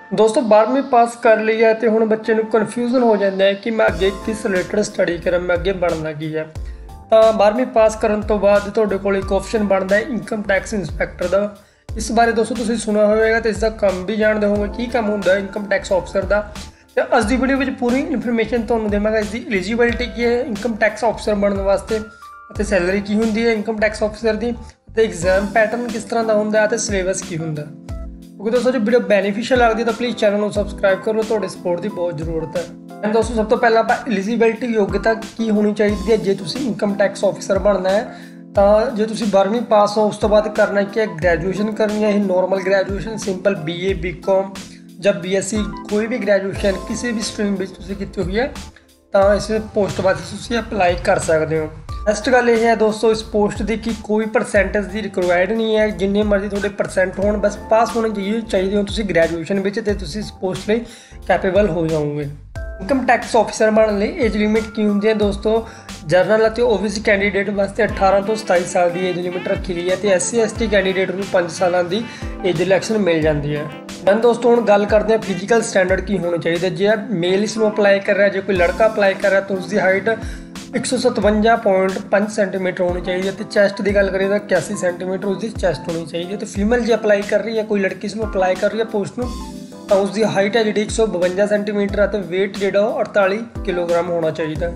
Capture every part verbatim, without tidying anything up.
दोस्तों बारहवीं पास कर ਲਈ ਹੈ ਤੇ ਹੁਣ ਬੱਚੇ ਨੂੰ ਕਨਫਿਊਜ਼ਨ ਹੋ ਜਾਂਦਾ ਹੈ ਕਿ ਮੈਂ ਅੱਗੇ ਕਿਸ ਰਿਲੇਟਡ ਸਟੱਡੀ ਕਰਾਂ, ਮੈਂ ਅੱਗੇ ਬਣਨਾ ਕੀ ਹੈ। ਤਾਂ ਬਾਰਹਵੀਂ ਪਾਸ ਕਰਨ ਤੋਂ ਬਾਅਦ ਤੁਹਾਡੇ ਕੋਲ ਇੱਕ ਆਪਸ਼ਨ ਬਣਦਾ ਹੈ ਇਨਕਮ ਟੈਕਸ ਇੰਸਪੈਕਟਰ ਦਾ। ਇਸ ਬਾਰੇ ਦੋਸਤੋ ਤੁਸੀਂ ਸੁਣਿਆ ਹੋਵੇਗਾ ਤੇ ਇਸ ਦਾ ਕੰਮ ਵੀ ਜਾਣਦੇ ਹੋਵੋਗੇ ਕੀ ਕੰਮ ਹੁੰਦਾ ਹੈ ਇਨਕਮ ਟੈਕਸ ਆਫਸਰ ਦਾ। ਤੇ ਅੱਜ ਦੀ ਵੀਡੀਓ ਵਿੱਚ ਪੂਰੀ ਇਨਫੋਰਮੇਸ਼ਨ ਤੁਹਾਨੂੰ ਦੇਵਾਂਗਾ ਇਸ ਦੀ ਐਲੀਜੀਬਿਲਿਟੀ ਕੀ ਹੈ ਇਨਕਮ ਟੈਕਸ ਆਫਸਰ ਬਣਨ ਵਾਸਤੇ, ਅਤੇ ਸੈਲਰੀ ਕੀ ਹੁੰਦੀ ਹੈ ਇਨਕਮ ਟੈਕਸ ਆਫਸਰ ਦੀ, ਅਤੇ ਐਗਜ਼ਾਮ ਪੈਟਰਨ ਕਿਸ ਤਰ੍ਹਾਂ ਦਾ ਹੁੰਦਾ ਹੈ, ਅਤੇ ਸਿਲੇਬਸ ਕੀ ਹੁੰਦਾ। क्योंकि दोस्तों जो वीडियो बेनीफिशियल लगती है तो प्लीज़ चैनल को सबसक्राइब करो, थोड़े सपोर्ट की बहुत जरूरत है। एंड दोस्तों सब तो पहले आप एलिजिबिलिटी योग्यता की होनी चाहिए है जे तुसी इनकम टैक्स ऑफिसर बनना है। तो जो तुसी बारहवीं पास हो उस तो बाद करना क्या ग्रैजुएशन करनी है, normal graduation simple B A B com जब बी एस सी कोई भी ग्रैजुएशन किसी भी स्ट्रीम में तुसी की हुई है तो इस पोस्ट वास्ते तुसी अप्लाई कर सकते हो। फस्ट गल यह है दोस्तों इस पोस्ट की कि कोई परसेंटेज की रिक्वायर्ड नहीं है, जिन्ने मर्जी थोड़े परसेंट हो बस पास होने चाहिए चाहिए हो तुसी ग्रैजुएशन में तो तुसी इस पोस्ट लिए कैपेबल हो जाओगे। इनकम टैक्स ऑफिसर बनने लिए एज लिमिट की होंगी है दोस्तों, जनरल और ओबीसी कैंडीडेट वास्ते अठारह तो सताई साल की एज लिमिट रखी गई है, तो S C S T candidate को पाँच साल की एज इलेक्शन मिल जाती है। दैन दोस्तों हम गल करते हैं फिजिकल स्टैंडर्ड की होनी चाहिए, जो मेल इसमें अप्लाई कर रहा है, जो कोई लड़का अप्लाई कर रहा है तो उसकी हाइट एक सौ सतवंजा पॉइंट पाँच सेंटीमीटर होनी चाहिए, तो चैस्ट की गल करिए तो इक्यासी सेंटीमीटर उसकी चैस्ट होनी चाहिए। तो फीमेल जो अप्लाई कर रही है कोई लड़की इसमें अप्लाई कर रही है पोस्ट में तो उसकी हाइट है जी एक सौ बवंजा सेंटीमीटर है, तो वेट जो अड़ताली किलोग्राम होना चाहिए।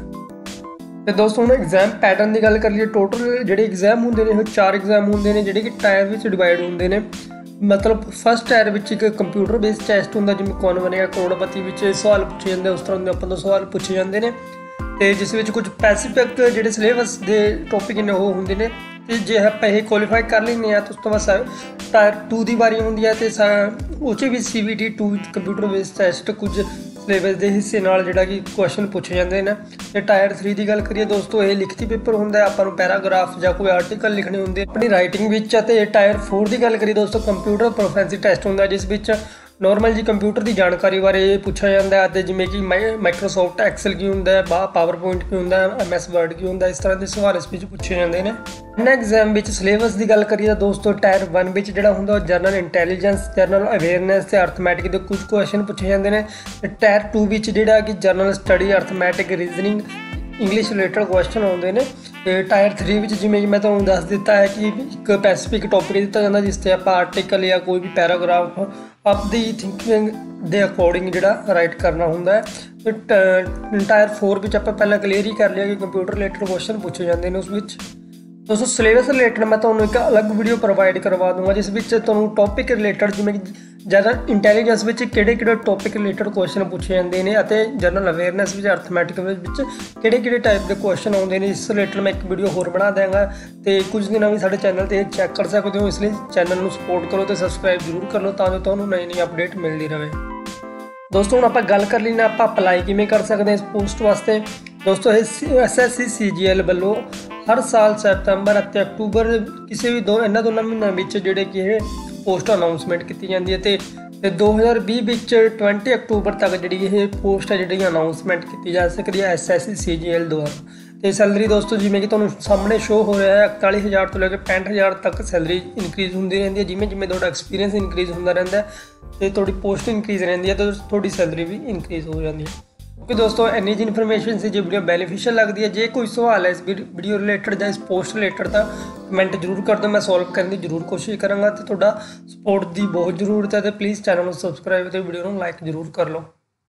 तो दोस्तों हम एग्जाम पैटर्न की गल कर लीए, टोटल जो एग्जाम होंगे ने चार एग्जाम होंगे ने जोड़े कि टायर में डिवाइड होंगे ने। मतलब फस्ट टायर में एक कंप्यूटर बेस्ड टैसट होंगे जिमें कौन बनेगा करोड़पति में सवाल पूछे जाते उस तरह के अपन तो सवाल पूछे जाते हैं, तो जिस कुछ स्पैसीफिक जो सिलेबस के टॉपिक ने वो होंगे ने। तो जे आप ये क्वालीफाई कर लेंगे तो उस तो बाद टायर टू की बारी होंगी है, तो उस भी C B T two computer based test कुछ सिलेबस के हिस्से नाल जिहड़ा कि क्वेश्चन पूछे जाते हैं। तो टायर थ्री की गल करिए दोस्तों ये लिखती पेपर होंगे, आपां नूं पैराग्राफ या कोई आर्टिकल लिखने होंगे अपनी राइटिंग विच। ते टायर फोर की गल करिए दोस्तों कंप्यूटर प्रोफेंसी टैसट होंगे जिस विच नॉर्मल जी कंप्यूटर की जानकारी बारे पूछा जाता है, तो जिमें कि माइ माइक्रोसॉफ्ट एक्सेल की होंगे, पावर पॉइंट की होंगे, एम एस वर्ड की होंगे, इस तरह के सवाल इस पूछे जाते हैं। इन्हें एग्जाम में सिलेबस की गल करिए दोस्तों टायर वन में जोड़ा होंगे जनरल इंटैलीजेंस जनरल अवेयरनैस से अर्थमैटिक के कुछ क्वेश्चन पूछे जाते हैं। टायर टू में जोड़ा कि general study arithmetic reasoning English related question आते हैं। तो टायर थ्री में जिमें मैं तुहानूं दस दिता है कि एक स्पैसीफिक टॉपिक दिता जाता जिससे आप आर्टिकल या कोई भी पैराग्राफ अपनी थिंकिंग के अकॉर्डिंग जोड़ा राइट करना होंगे। तो टायर फोर में आप पहले क्लीयर ही कर लिया कि कंप्यूटर रिलेटेड क्वेश्चन पूछे जाते हैं। उस दोस्तों सिलेबस रिलेटेड मैं तुहानूं एक अलग वीडियो प्रोवाइड करवा दूंगा जिस विच तुहानूं टॉपिक रिलेटेड जिमें जनरल इंटैलीजेंस में किहड़े किहड़े टॉपिक रिलेटेड क्वेश्चन पूछे जाते हैं, और जनरल अवेयरनैस में अर्थमैटिक किहड़े किहड़े टाइप के क्वेश्चन आते हैं। इस रिलेटेड मैं एक वीडियो होर बना देंगा, तो कुछ दिन भी साडे चैनल पर चैक कर सकते हो, इसलिए चैनल को सपोर्ट करो तो सबसक्राइब जरूर कर लो ताकि तुहानूं नई नई अपडेट मिलती रहे। दोस्तों हम आप गल कर लेना आप अप्लाई किमें कर सकते हैं इस पोस्ट वास्ते। दोस्तों S S C C G L वालों हर साल सैप्तंबर और अक्टूबर किसी भी दो इन्होंने दोनों महीनों में जोड़े कि पोस्ट अनाउंसमेंट की जाती है। तो दो हज़ार भी ट्वेंटी अक्टूबर तक जी पोस्ट है जी अनाउंसमेंट की जा सकती है S S C C G L द्वारा। तो सैलरी दोस्तों जिमें कि तुहानूं सामने शो हो रहा है इकताली हज़ार तो लेकर पैंठ हज़ार तक सैलरी इनक्रीज़ होंदी रहती है, जिमें जिमें तुहाडा एक्सपीरियंस इनक्रीज़ होंदा रहता है तो तुहाडी पोस्ट इनक्रीज़ रहती है तो तुहाडी सैलरी भी इनक्रीज़ हो जाती है। ओके दोस्तों इन्नी जी इन्फॉर्मेशन से जो वीडियो बेनीफिशियल लगती है, जे कोई सवाल है इस वीडियो रिलेटेड या इस पोस्ट रिलेटेड तो कमेंट जरूर कर दो, मैं सॉल्व करने की जरूर कोशिश कराँगा। तो तुहाडा सपोर्ट की बहुत जरूरत है, तो प्लीज़ चैनल को सबसक्राइब तो वीडियो को लाइक जरूर कर लो।